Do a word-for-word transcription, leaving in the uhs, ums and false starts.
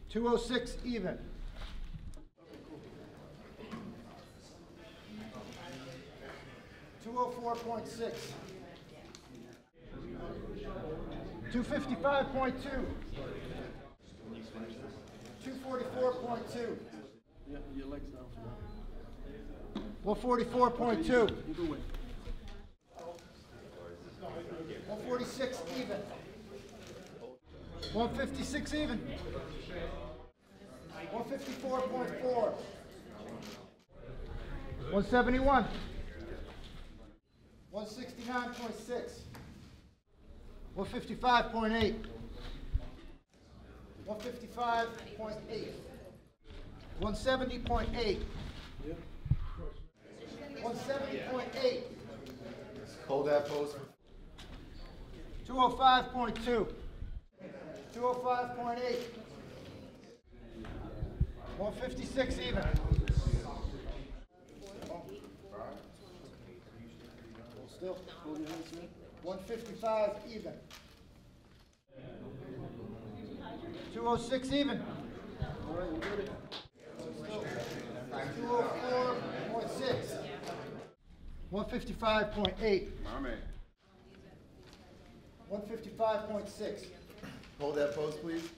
two oh six even. two oh four point six. two fifty-five point two. two forty-four point two. Yeah, your legs down for that. one forty-four point two. Either way. one forty-six even. one fifty-six even. one fifty-four point four. one seventy-one. one sixty-nine point six. one fifty-five point eight. one fifty-five point eight. one seventy point eight. one seventy point eight. Hold that pose. two oh five point two. two oh five point eight. one fifty-six even. Still. one fifty-five even. two oh six even. two oh four point six. one fifty-five point eight. one fifty-five point six. Hold that pose, please.